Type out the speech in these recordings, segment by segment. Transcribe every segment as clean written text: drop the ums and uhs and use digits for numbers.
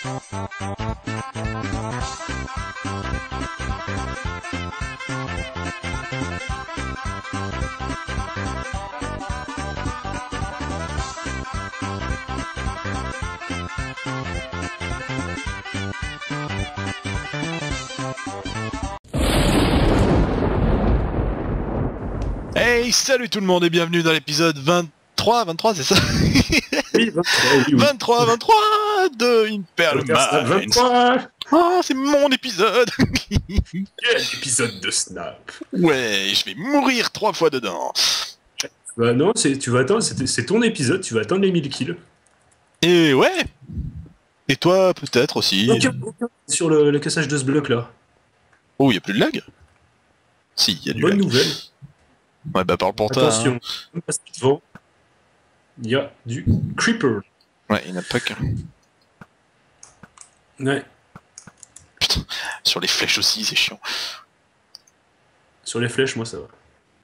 Hey, salut tout le monde et bienvenue dans l'épisode 23 c'est ça? Oui, 23 de Imperial Minds. 23. Ah, c'est mon épisode. Quel épisode de Snap. Ouais, je vais mourir 3 fois dedans. Bah non, tu vas attendre, c'est ton épisode, tu vas atteindre les 1000 kills. Et ouais. Et toi, peut-être aussi. Aucun sur le cassage de ce bloc là. Oh, y a plus de lag? Si, y a du Bonne lag. nouvelle. Ouais, bah parle pour toi. Attention, Hein. on passe devant. Il y a du creeper. Ouais, il n'y en a pas qu'un. Ouais. Putain, sur les flèches aussi, c'est chiant. Sur les flèches, moi ça va.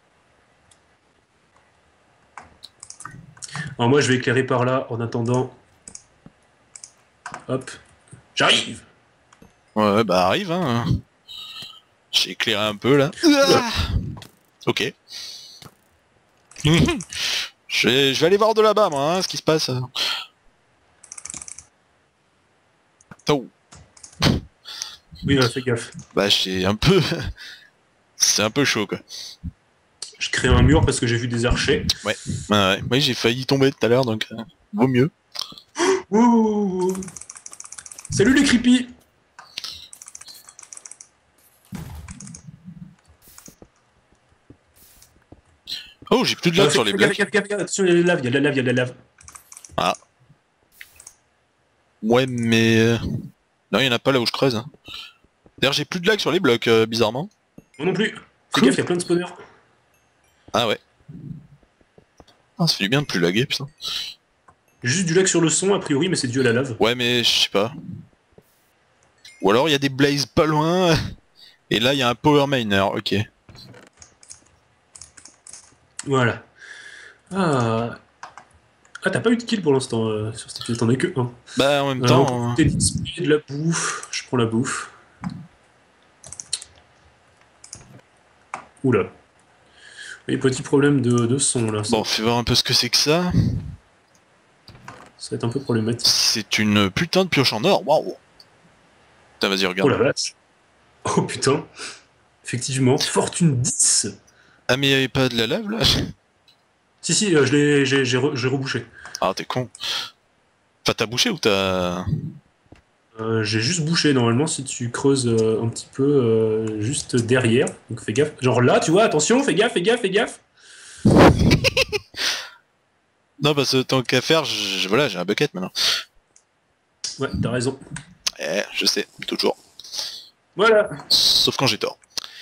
Alors moi je vais éclairer par là en attendant. Hop. J'arrive. Ouais, bah arrive, hein. J'ai éclairé un peu là. Ok. Je vais aller voir de là-bas, moi, hein, ce qui se passe. Oh. Oui, fais gaffe. Bah j'ai un peu... C'est un peu chaud, quoi. Je crée un mur parce que j'ai vu des archers. Ouais, ouais, j'ai failli tomber tout à l'heure, donc vaut mieux. Ouh. Salut les creepy. Oh, j'ai plus de lag sur les blocs. Gaffe, attention, il y a de la lave, il y a de la lave, il y a de la lave. Ah. Ouais, mais... Non, il y en a pas là où je creuse. Hein. D'ailleurs, j'ai plus de lag sur les blocs, bizarrement. Moi non plus. Fais Cool. gaffe, il y a plein de spawners. Ah ouais. Ah, ça fait du bien de plus laguer, putain. Juste du lag sur le son, a priori, mais c'est dû à la lave. Ouais, mais je sais pas. Ou alors il y a des blazes pas loin, et là il y a un power miner, ok. Voilà. Ah, t'as pas eu de kill pour l'instant sur cet épisode, t'en as que un. Bah en même temps... T'es de la bouffe, je prends la bouffe. Oula. Oui, petit problème de son là. Bon, fais voir un peu ce que c'est que ça. Ça va être un peu problématique. C'est une putain de pioche en or, waouh. Putain, vas-y, Oh regarde. la vache. Oh putain. Effectivement, fortune 10. Ah mais y'avait pas de la lave là? Si, j'ai rebouché. Ah t'es con. Enfin t'as bouché ou t'as... J'ai juste bouché, normalement, si tu creuses un petit peu juste derrière. Donc fais gaffe. Genre là, tu vois, attention, fais gaffe. Non parce que tant qu'à faire, voilà, j'ai un bucket maintenant. Ouais, t'as raison. Eh, je sais, toujours. Voilà. Sauf quand j'ai tort.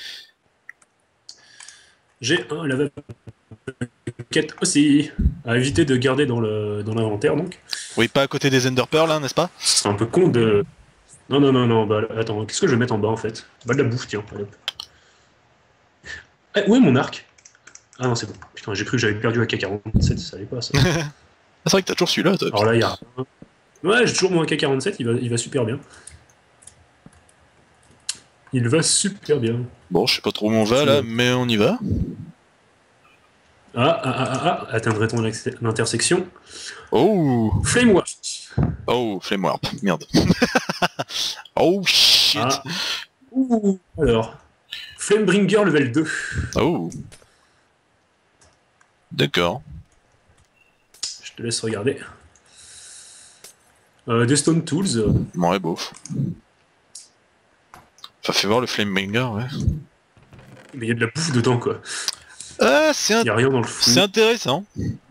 J'ai un lava bucket aussi. À éviter de garder dans l'inventaire, donc. Oui, pas à côté des Ender Pearl, hein, n'est-ce pas? C'est un peu con de... Non, bah attends, qu'est-ce que je vais mettre en bas, en fait? Bah de la bouffe, tiens. Hop. Eh, où est mon arc? Ah non, c'est bon. Putain, j'ai cru que j'avais perdu AK-47, ça allait pas, ça. C'est vrai que t'as toujours celui-là, toi. Alors là, il y a... Ouais, j'ai toujours mon AK-47, il va super bien. Il va super bien. Bon, je sais pas trop où on va là, mais on y va. Atteindrait ton intersection. Oh, Flame Warp. oh, Flame Warp, merde. Oh shit. Ah. Ouh. Alors, Flamebringer level 2. Oh. D'accord. Je te laisse regarder. Des Stone Tools. Bon, ouais, beauf. Enfin, fais voir le Flamebringer, ouais. Mais il y a de la bouffe dedans, quoi. Ah, Il y a rien dans le fou. c'est intéressant.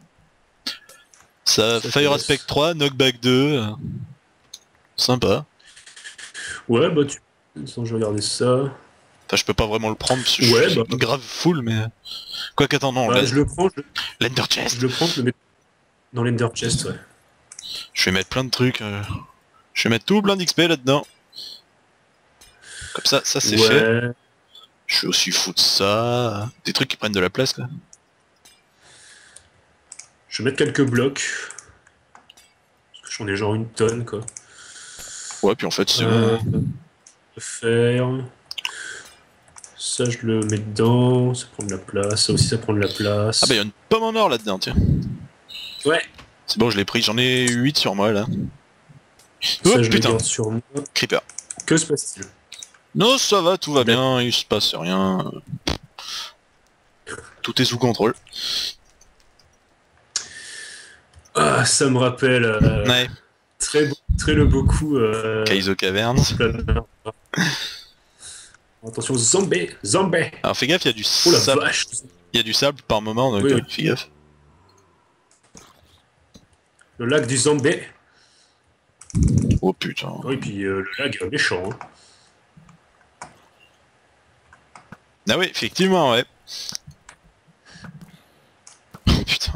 Ça, Fire Aspect 3, Knockback 2. Sympa. Ouais, bah tu... Attends, je vais regarder ça. Enfin, je peux pas vraiment le prendre parce que Ouais, je suis bah... grave full, mais... Quoi qu'attends, non, Bah, je le prends, l'Ender Chest. je le prends, je le mets dans l'Ender Chest, ouais. Je vais mettre plein de trucs. Je vais mettre tout plein d'XP là-dedans. Comme ça c'est fait. Je suis aussi fou de ça. Des trucs qui prennent de la place, quoi. Je vais mettre quelques blocs. Parce que j'en ai genre une tonne, quoi. Ouais, puis en fait, c'est Faire... Ça, je le mets dedans, ça prend de la place. Ça aussi, ça prend de la place. Ah bah, il y a une pomme en or là-dedans, tiens. Ouais. C'est bon, je l'ai pris, j'en ai 8 sur moi, là. Ça, Oh, je le putain, garde sur moi. creeper. Que se passe-t-il? Non, ça va, tout va bien, il se passe rien. Tout est sous contrôle. Ah, ça me rappelle Ouais, très le beau coup. Kaizo Caverns. Attention, zombie, zombie. Alors fais gaffe, il y a du Oh la sable. vache. Il y a du sable par moment, donc Oui, oui. fais gaffe. Le lac du zombie. Oh putain. Oui, puis le lac méchant. Hein. Ah oui, effectivement, ouais. Oh putain.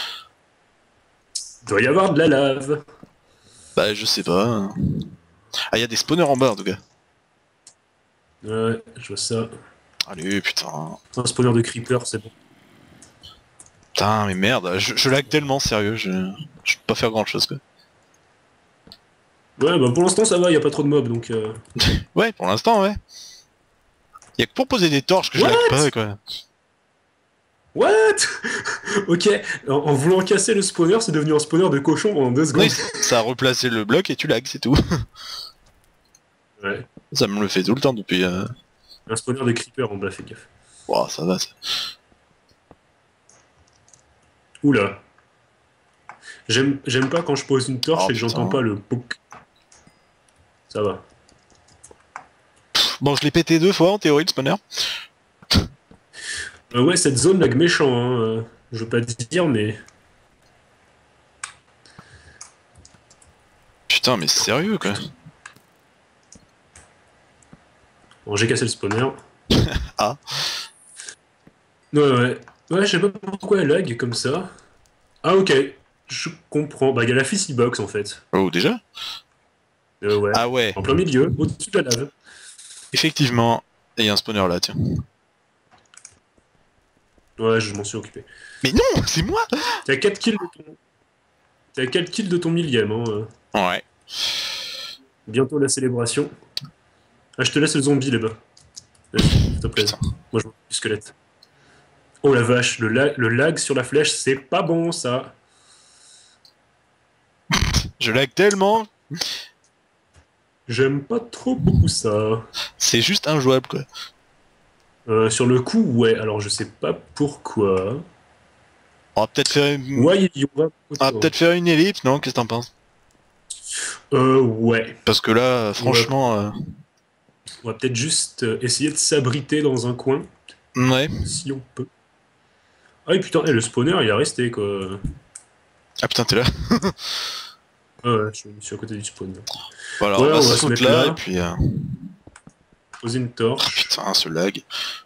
Il doit y avoir de la lave. Bah je sais pas. Ah, il y a des spawners en bas en tout cas. Ouais, je vois ça. Allez, putain. Un spawner de creeper, c'est bon. Putain, mais merde, je lag tellement, sérieux, je peux pas faire grand chose quoi. Ouais, bah pour l'instant ça va, y a pas trop de mobs donc. Ouais, pour l'instant, ouais. Y'a que pour poser des torches que je lag pas quoi. What? Ok, en voulant casser le spawner, c'est devenu un spawner de cochon en 2 secondes. Oui, ça a replacé le bloc et tu lag, c'est tout. Ouais. Ça me le fait tout le temps depuis... Un spawner de creeper en bas, fais gaffe. Wow, ça va ça. Oula. J'aime pas quand je pose une torche Oh, et que j'entends putain. pas le pouc. Ça va. Bon, je l'ai pété 2 fois en théorie le spawner. Ouais, cette zone lag méchant, hein. Je veux pas te dire, mais. Putain, mais sérieux quoi. Bon, j'ai cassé le spawner. Ah. Ouais. Ouais, je sais pas pourquoi elle lag comme ça. Ah, ok. Je comprends. Bah, il y a la Fizzy Box en fait. Oh, déjà? Ouais. Ah ouais, En plein milieu, au-dessus de la lave. effectivement. Et il y a un spawner là, tiens. Ouais, je m'en suis occupé. Mais non, c'est moi. T'as 4 kills de ton. T'as 4 kills de ton millième, hein. Ouais. Bientôt la célébration. Ah, je te laisse le zombie là-bas. Vas-y, s'il te plaît. Putain. Moi, je vois du squelette. Oh la vache, le lag sur la flèche, c'est pas bon ça. Je lag tellement. J'aime pas trop beaucoup ça. C'est juste injouable quoi. Sur le coup, ouais, alors je sais pas pourquoi. On va peut-être faire une... Ouais, il y aura. On va peut-être faire une ellipse, non? Qu'est-ce que t'en penses? Ouais. Parce que là, franchement... On va peut-être juste essayer de s'abriter dans un coin, Ouais. si on peut. Ah, et putain, le spawner, il est resté quoi. Ah putain, t'es là. Ah ouais, je suis à côté du spawner. Voilà, Ouais, on va se se foutre mettre là, là. et puis... Poser une torche. Putain, ce lag.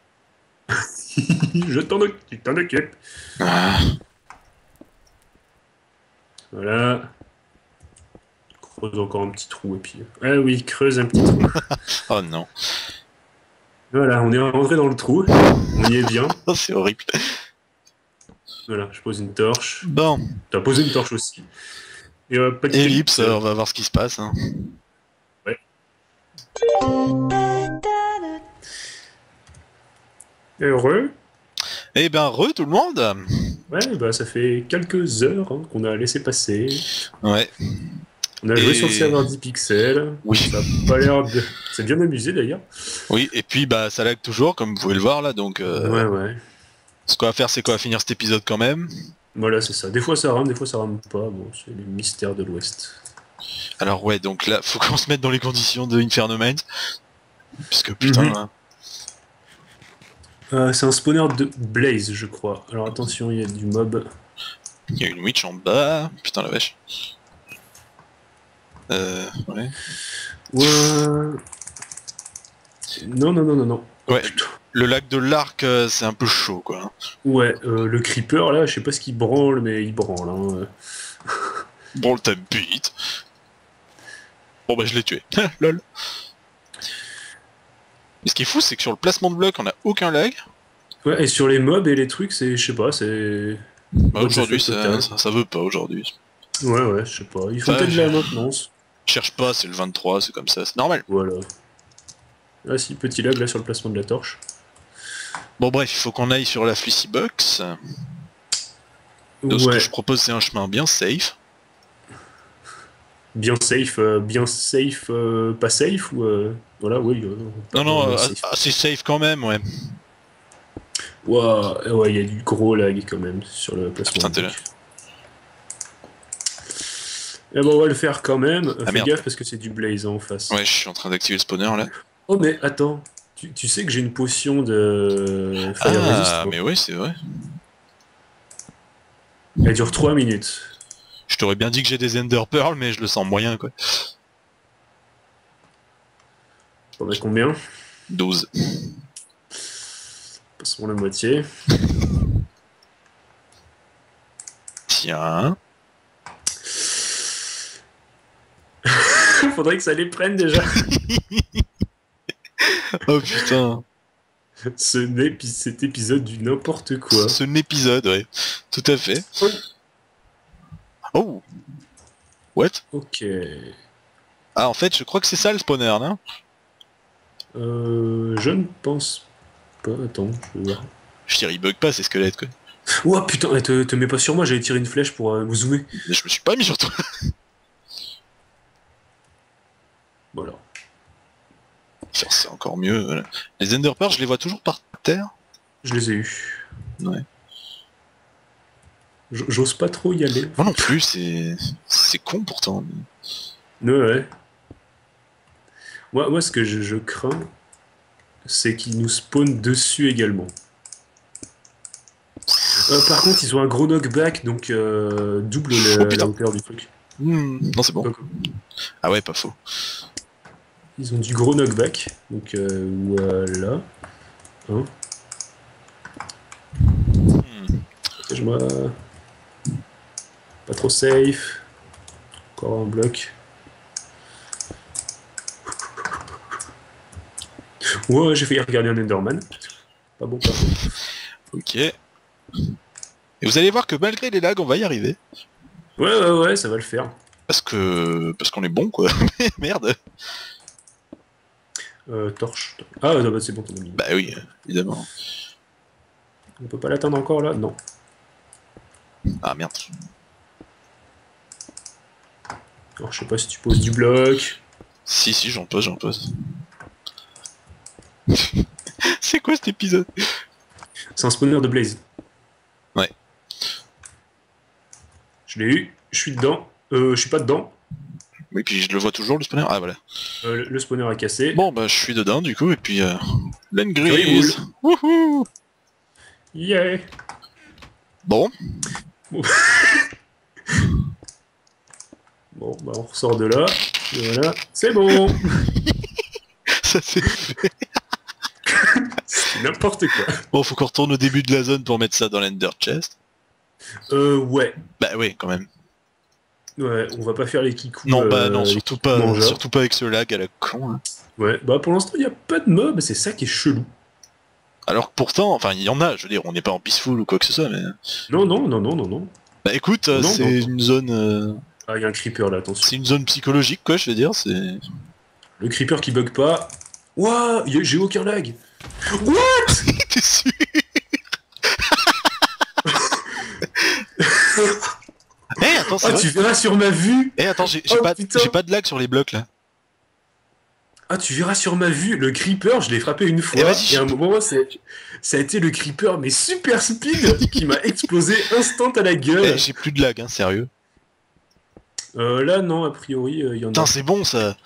Je t'en occupe. Ah. Voilà. Creuse encore un petit trou et puis. Ah oui, creuse un petit trou. Oh non. Voilà, on est rentré dans le trou. On y est bien. Oh, c'est horrible. Voilà, je pose une torche. Bon, T'as posé une torche aussi. Et petit ellipse, on va voir ce qui se passe. Hein. Ouais. Heureux. Eh ben, tout le monde. Ouais, bah ça fait quelques heures hein, qu'on a laissé passer. Ouais. On a joué sur le serveur 10 pixels. Oui. Ça a pas l'air de. C'est bien amusé d'ailleurs. Oui, et puis bah ça lag toujours, comme vous pouvez le voir là, donc... Ouais. Ce qu'on va faire, c'est quoi? Finir cet épisode quand même. Voilà, c'est ça. Des fois ça rame, des fois ça rame pas. Bon, c'est les mystères de l'Ouest. Alors ouais, donc là, faut qu'on se mette dans les conditions de Inferno Mines. Puisque putain... C'est un spawner de Blaze, je crois. Alors attention, il y a du mob. Il y a une witch en bas. Putain la vache. Ouais. Ouais. Non. Ouais, le lac de l'arc, c'est un peu chaud quoi. Ouais, le creeper là, je sais pas ce qu'il branle, mais il branle. Hein. Bon, le time beat. Bon bah je l'ai tué. Lol. Mais ce qui est fou, c'est que sur le placement de blocs, on a aucun lag. Ouais, et sur les mobs et les trucs, c'est, je sais pas, c'est. Bah, aujourd'hui, ça veut pas aujourd'hui. Ouais, je sais pas. Ils font peut-être de la maintenance. Cherche pas, c'est le 23, c'est comme ça, c'est normal. Voilà. Ah si, petit lag là sur le placement de la torche. Bon bref, il faut qu'on aille sur la Fleecy Box. Donc ce que je propose c'est un chemin bien safe. Bien safe, pas safe ou voilà, oui. Non, assez safe quand même, ouais. Waouh, ouais, il y a du gros lag quand même sur le placement. Putain, t'es là. Eh ben on va le faire quand même. Fais merde. gaffe parce que c'est du blaze en face. Ouais, je suis en train d'activer le spawner là. Oh mais attends, tu sais que j'ai une potion de fire resist. Ah, mais ouais, c'est vrai. Elle dure 3 minutes. Je t'aurais bien dit que j'ai des Ender Pearl, mais je le sens moyen quoi. T'en as combien? 12. Passons la moitié. Tiens. Faudrait que ça les prenne déjà. Oh putain. Cet épisode du n'importe quoi. Ce épisode, ouais. Tout à fait. Oh. What? Ok. Ah, en fait, je crois que c'est ça le spawner, non? Je ne pense pas. Attends, je vais voir. Je dirais, il bug pas ces squelettes, quoi. Ouah putain, te mets pas sur moi, j'allais tirer une flèche pour me zoomer. Mais je me suis pas mis sur toi. Voilà. C'est encore mieux. Voilà. Les Ender Pearl, je les vois toujours par terre. Je les ai eus. Ouais. J'ose pas trop y aller. Moi non plus, c'est con pourtant. Ouais. Moi ce que je crains, c'est qu'ils nous spawnent dessus également. Par contre, ils ont un gros knockback, donc double la hauteur du truc. Non, c'est bon. Ah ouais, pas faux. Ils ont du gros knockback, donc voilà. Hein. Protège-moi. Pas trop safe. Encore un bloc. Ouais, j'ai failli regarder un Enderman. Pas bon, pas bon. Ok. Et vous allez voir que malgré les lags, on va y arriver. Ouais, ça va le faire. Parce qu'on est bon, quoi. Merde. Torche. Ah, bah, c'est bon, t'en as mis. Bah oui, évidemment. On peut pas l'atteindre encore, là? Non. Ah, merde. Alors, je sais pas si tu poses du bloc. Si, j'en pose. C'est quoi cet épisode? C'est un spawner de blaze. Ouais. Je l'ai eu, je suis dedans. Je suis pas dedans. Oui, puis je le vois toujours, le spawner. Ah, voilà. Le spawner a cassé. Bon, bah, je suis dedans, du coup, et puis... laine grise. Wouhou. Yeah. Bon. Bon, bah, on ressort de là. Et voilà, c'est bon. Ça c'est fait. C'est n'importe quoi. Bon, faut qu'on retourne au début de la zone pour mettre ça dans l'Ender Chest. Ouais. Bah oui, quand même. Ouais, on va pas faire les kikous. Non, bah non, surtout pas avec ce lag à la con. Hein. Ouais, bah pour l'instant, il n'y a pas de mobs, c'est ça qui est chelou. Alors que pourtant, enfin, il y en a, je veux dire, on n'est pas en peaceful ou quoi que ce soit, mais... Non. Bah écoute, c'est une zone... Ah, il y a un creeper là, attention. C'est une zone psychologique, quoi, je veux dire, c'est... Le creeper qui bug pas. Ouah, j'ai aucun lag. What? T'es sûr? Eh, attends, c'est vrai. Tu verras sur ma vue. Eh, attends, j'ai pas de lag sur les blocs, là. Ah, tu verras sur ma vue, le creeper, je l'ai frappé une fois, et à un moment, ça a été le creeper, mais super speed, qui m'a explosé instant à la gueule. Eh, j'ai plus de lag, hein, sérieux. Là, non, a priori, il y en a. Putain, c'est bon, ça.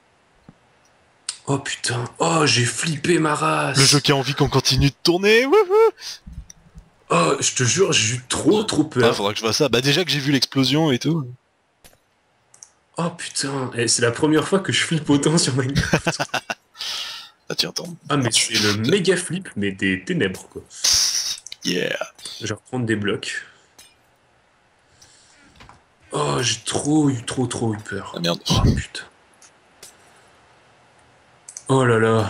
Oh putain, oh, j'ai flippé ma race. Le jeu qui a envie qu'on continue de tourner, wouhou. Oh, je te jure, j'ai eu trop peur. Ah, faudra que je vois ça. Bah déjà que j'ai vu l'explosion et tout. Oh putain, c'est la première fois que je flippe autant sur Minecraft. Ah tiens, attends. Ah mais c'est le méga flip, mais des ténèbres quoi. Yeah. Je vais reprendre des blocs. Oh, j'ai trop eu peur. Ah merde. Oh putain. Oh là là.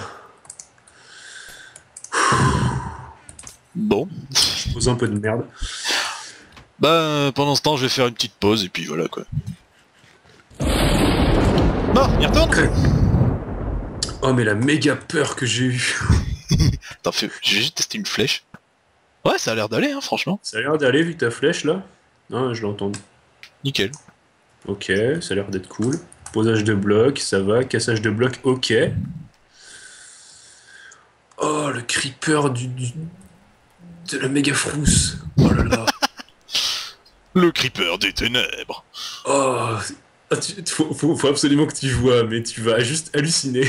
Bon. Je pose un peu de merde. Bah pendant ce temps je vais faire une petite pause et puis voilà quoi. Mort, y retourne. Oh mais la méga peur que j'ai eue. Attends, j'ai juste testé une flèche. Ouais, ça a l'air d'aller, hein, franchement. Ça a l'air d'aller vu que ta flèche là. Non, je l'entends. Nickel. Ok, ça a l'air d'être cool. Posage de blocs, ça va. Cassage de blocs, ok. Oh, le creeper de la méga frousse. Oh là là. Le creeper des ténèbres. Oh, faut absolument que tu vois, mais tu vas juste halluciner.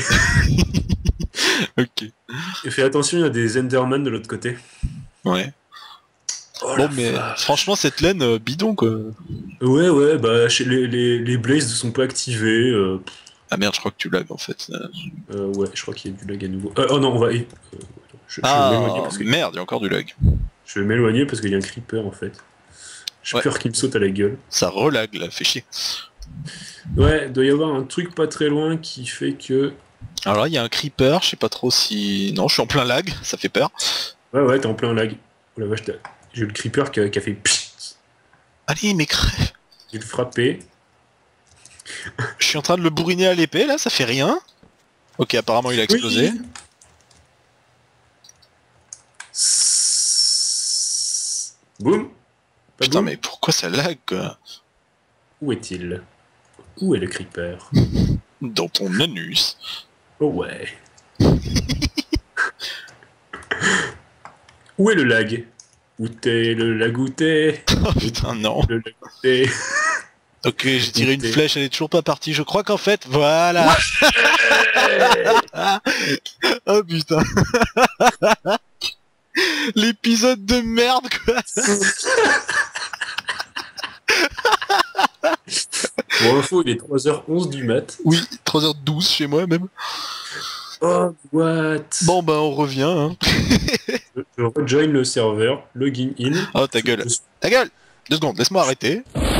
Ok. Et fais attention, il y a des Enderman de l'autre côté. Ouais. Oh bon, mais franchement, cette laine, bidon, quoi. Ouais, bah les blazes ne sont pas activés. Ah merde, je crois que tu lags, en fait. Ouais, je crois qu'il y a du lag à nouveau. Oh non, on va... je vais m'éloigner parce que... merde, il y a encore du lag. Je vais m'éloigner parce qu'il y a un creeper, en fait. J'ai peur qu'il me saute à la gueule. Ça relag, là, fait chier. Ouais, il doit y avoir un truc pas très loin qui fait que... Alors là, il y a un creeper, je sais pas trop si... Non, je suis en plein lag, ça fait peur. Ouais, t'es en plein lag. Oh la vache, j'ai eu le creeper qui a fait... Pssst. Allez, mais crève. J'ai le frappé. Je suis en train de le bourriner à l'épée, là, ça fait rien. Ok, apparemment, il a explosé. Oui. Boum. Putain, mais pourquoi ça lag, quoi? Où est-il? Où est le creeper? Dans ton anus. Oh ouais. Où est le lag? Où t'es le lag où t'es? Oh putain, non. Le lag où t'es? Ok, j'ai tiré une flèche, elle est toujours pas partie. Je crois qu'en fait, voilà. Oh putain. L'épisode de merde, quoi. Pour info, il est 3h11 du mat. Oui, 3h12 chez moi même. Oh, what? Bon bah on revient, hein. Je rejoin le serveur, login in. Oh ta gueule. Ta gueule. 2 secondes, laisse-moi arrêter.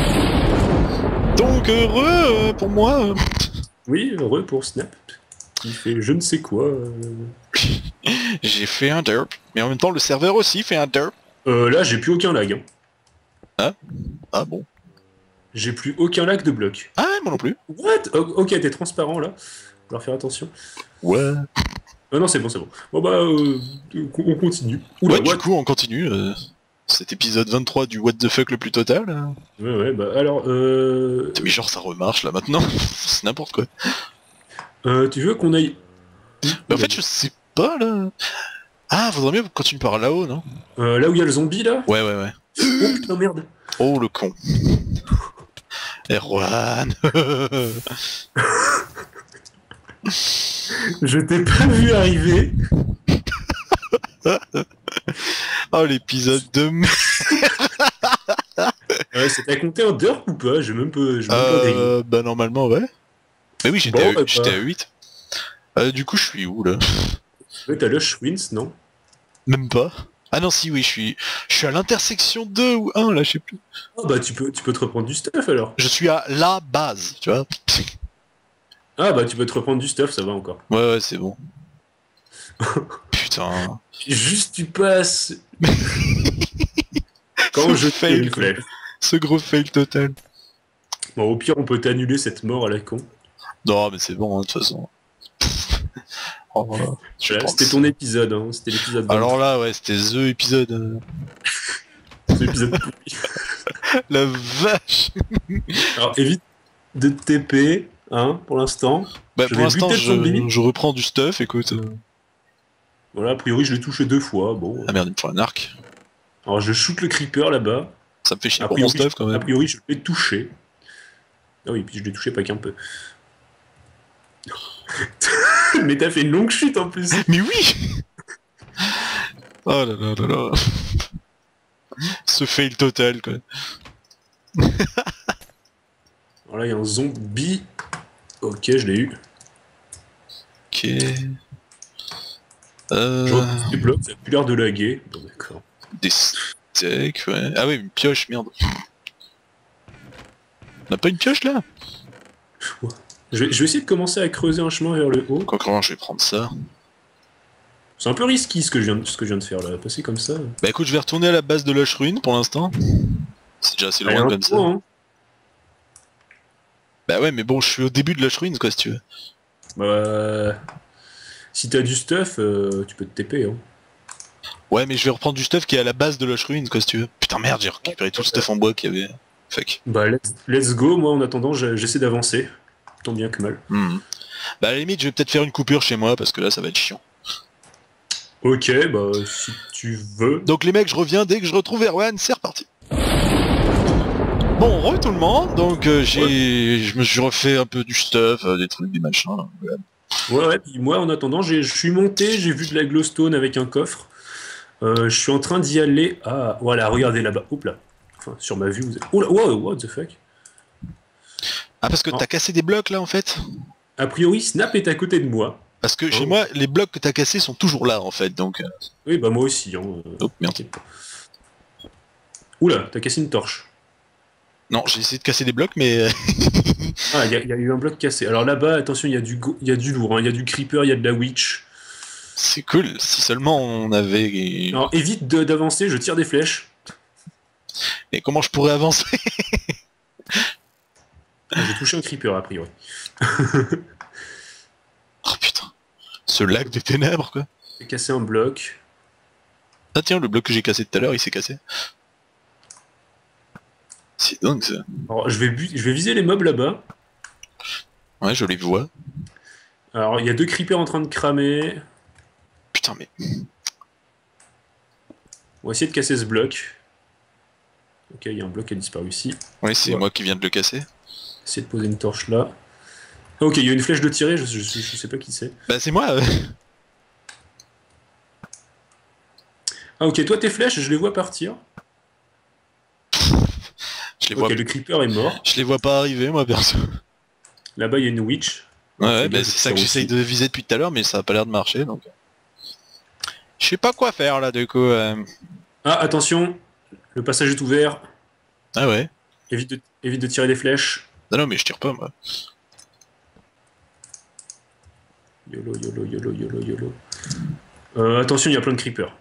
Donc heureux pour moi. Oui, heureux pour Snap. Il fait je ne sais quoi. J'ai fait un derp, mais en même temps le serveur aussi fait un derp. Là, j'ai plus aucun lag. Hein. Ah, ah bon. J'ai plus aucun lag de bloc. Ah, moi non plus. What? Ok, t'es transparent là. Faut leur faire attention. Ouais. Non, c'est bon, c'est bon. Bon bah, on continue. Oula, ouais, du coup, on continue. Cet épisode 23 du What the fuck le plus total. Ouais, bah alors... Mais genre ça remarche là maintenant. C'est n'importe quoi. Tu veux qu'on aille... Mais en fait, je sais pas là. Ah, vaudrait mieux continuer par là-haut, non? Là où il y a le zombie là? Ouais. Oh putain, merde. Oh le con. Erwan. Je t'ai pas vu arriver. Oh l'épisode de merde. T'as compté un derp ou pas? J'ai même pas bah normalement ouais. Mais oui j'étais à 8. Du coup je suis où là? Ouais, t'as Lush Wins, non? Même pas. Ah non si oui je suis à l'intersection 2 ou 1 là je sais plus. Oh bah tu peux te reprendre du stuff alors. Je suis à la base, tu vois. Ah bah tu peux te reprendre du stuff, ça va encore. Ouais c'est bon. Putain. Juste tu passes. Quand je fais une flèche. Ce gros fail total. Bon au pire on peut t'annuler cette mort à la con. Non mais c'est bon hein, de toute façon. Oh, voilà. C'était ton épisode, hein. C'était l'épisode. Alors là ouais c'était the épisode. L'épisode pourri. La vache. Alors évite de te TP, hein, pour l'instant. Bah pour l'instant je reprends du stuff, écoute. Voilà, a priori je l'ai touché 2 fois, bon. Ah merde, il me faut un arc. Alors je shoot le creeper là-bas. Ça me fait chier pour mon stuff quand même. A priori je l'ai touché. Ah oui, puis je l'ai touché pas qu'un peu. Mais t'as fait une longue chute en plus. Mais oui. Oh là là là là. Ce fail total quoi. Alors là il y a un zombie. Ok, je l'ai eu. Ok. Je retrouve des blocs, ça a plus l'air de laguer. Bon d'accord. Des steaks, ouais. Ah oui, une pioche, merde. On a pas une pioche là? Ouais. Je vais essayer de commencer à creuser un chemin vers le haut. Quoi, comment je vais prendre ça? C'est un peu risqué ce que je viens de faire là, passer comme ça. Bah écoute, je vais retourner à la base de Lush Ruin pour l'instant. C'est déjà assez loin comme ça. Hein. Bah ouais, mais bon, je suis au début de Lush Ruins, quoi, si tu veux. Bah... Si t'as du stuff, tu peux te TP, hein. Ouais, mais je vais reprendre du stuff qui est à la base de Lush Ruins, quoi, si tu veux. Putain, merde, j'ai récupéré tout le stuff en bois qu'il y avait. Fuck. Bah, let's go, moi, en attendant, j'essaie d'avancer. Tant bien que mal. Bah, à la limite, je vais peut-être faire une coupure chez moi, parce que là, ça va être chiant. Ok, bah, si tu veux. Donc les mecs, je reviens dès que je retrouve Erwan, c'est reparti. Bon, re tout le monde, donc je me suis refait un peu du stuff, des trucs, des machins. Ouais, puis moi, en attendant, je suis monté, j'ai vu de la glowstone avec un coffre. Je suis en train d'y aller. Ah, voilà, regardez là-bas. Oups là. Enfin, sur ma vue, vous êtes... Oula, wow, what the fuck. Ah, parce que t'as cassé des blocs, là, en fait? A priori, Snap est à côté de moi. Parce que chez moi, les blocs que t'as cassés sont toujours là, en fait, donc... Oui, bah moi aussi. Hein, oh, merde. Oula, t'as cassé une torche. Non, j'ai essayé de casser des blocs, mais... Ah, il y a eu un bloc cassé. Alors là-bas, attention, il y a du lourd. Il y a du creeper, il y a de la witch. C'est cool, si seulement on avait... Alors évite d'avancer, je tire des flèches. Et comment je pourrais avancer? J'ai touché un creeper, a priori. Oh putain. Ce lac des ténèbres, quoi. J'ai cassé un bloc. Ah tiens, le bloc que j'ai cassé tout à l'heure, il s'est cassé. C'est dingue, ça. Alors, je vais viser les mobs là-bas. Ouais, je les vois. Alors, il y a 2 creepers en train de cramer. Putain, mais... On va essayer de casser ce bloc. Ok, il y a un bloc qui a disparu ici. Ouais, c'est moi qui viens de le casser. Essayer de poser une torche là. Ah, ok, il y a une flèche de tirée, je sais pas qui c'est. Bah c'est moi. Ah ok, toi tes flèches, je les vois partir. Je les vois... Ok, le creeper est mort. Je les vois pas arriver, moi, perso. Là-bas, il y a une witch. Ouais, bah c'est ça que j'essaye de viser depuis tout à l'heure, mais ça a pas l'air de marcher, donc... Je sais pas quoi faire, là, du coup. Ah, attention, le passage est ouvert. Ah ouais. Évite de tirer des flèches. Non, non, mais je tire pas, moi. YOLO, YOLO, YOLO, YOLO, YOLO. Attention, il y a plein de creepers.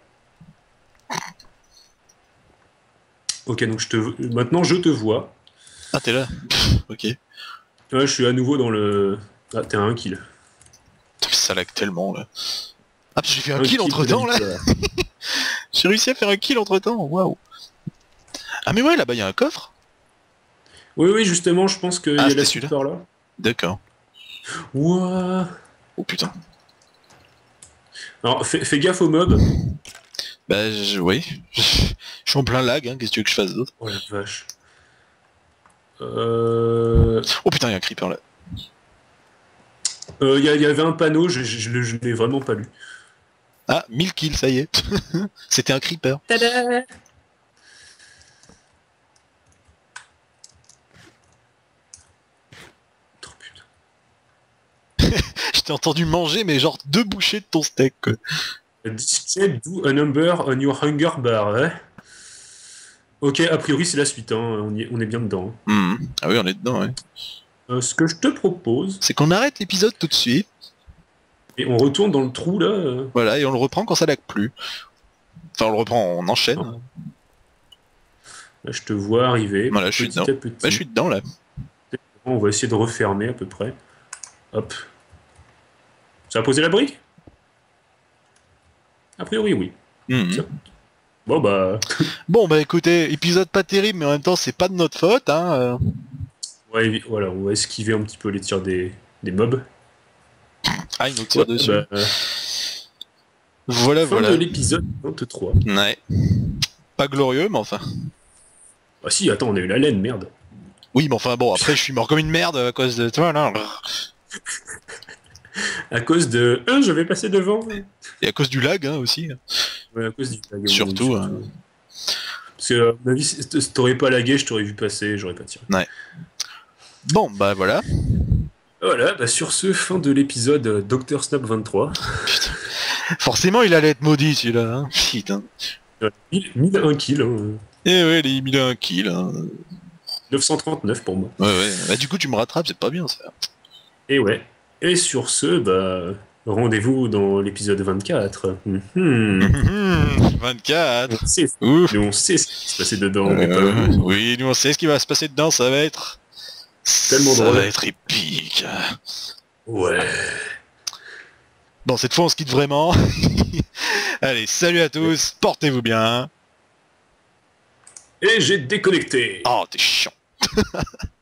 Ok, donc maintenant je te vois. Ah, t'es là. Ok. Ouais, je suis à nouveau dans le... Ah, t'es à 1 kill. Putain, ça lag tellement, là. Ah, j'ai fait un kill entre-temps, là. J'ai réussi à faire un kill entre-temps, waouh. Ah mais ouais, là-bas, il y a un coffre. Oui, justement, je pense qu'il y a la suite par là. D'accord. Ouah. Oh putain. Alors, fais gaffe aux mobs. Bah, oui. Je suis en plein lag, hein, qu'est-ce que tu veux que je fasse d'autre? Oh la vache. Oh putain, il y a un creeper là. Il y avait un panneau, je l'ai vraiment pas lu. Ah, 1000 kills, ça y est. C'était un creeper. Tada! Oh putain. Je t'ai entendu manger, mais genre 2 bouchées de ton steak, quoi. Display do a number on your hunger bar, hein. Ok, a priori c'est la suite, hein. On est bien dedans. Ah oui, on est dedans, ouais. Ce que je te propose... C'est qu'on arrête l'épisode tout de suite. Et on retourne dans le trou, là. Voilà, et on le reprend quand ça lag plus. Enfin, on le reprend, on enchaîne. Non. Là, je te vois arriver. Voilà, je suis dedans. Bah, je suis dedans, là. On va essayer de refermer, à peu près. Hop. Ça a posé la brique? A priori, oui. Bon, bah... Bon, bah, écoutez, épisode pas terrible, mais en même temps, c'est pas de notre faute, hein. Ouais, voilà, on va esquiver un petit peu les tirs des mobs. Ah, ils nous tirent dessus. Bah, voilà, fin de l'épisode 23. Ouais. Pas glorieux, mais enfin. Ah si, attends, on a eu la laine, merde. Oui, mais enfin, bon, après, je suis mort comme une merde à cause de toi, là. À cause de... je vais passer devant. Et à cause du lag, hein, aussi. Ouais, à cause du lag. Surtout, hein. Parce que, à mon avis, si t'aurais pas lagué, je t'aurais vu passer, j'aurais pas tiré. Ouais. Bon, bah, voilà. Voilà, bah sur ce, fin de l'épisode Dr Snap 23. Putain. Forcément, il allait être maudit, celui-là, hein. Putain. 1001 kills, hein. Eh ouais, les 1001 kills, hein. 939 pour moi. Ouais. Bah, du coup, tu me rattrapes, c'est pas bien, ça. Et ouais. Et sur ce, bah... rendez-vous dans l'épisode 24. 24. On sait ce qui va se passer dedans. Oui, nous on sait ce qui va se passer dedans, ça va être Tellement Ça drôle. va être épique. Ouais. Bon, cette fois on se quitte vraiment. Allez, salut à tous, portez-vous bien. Et j'ai déconnecté. Oh, t'es chiant.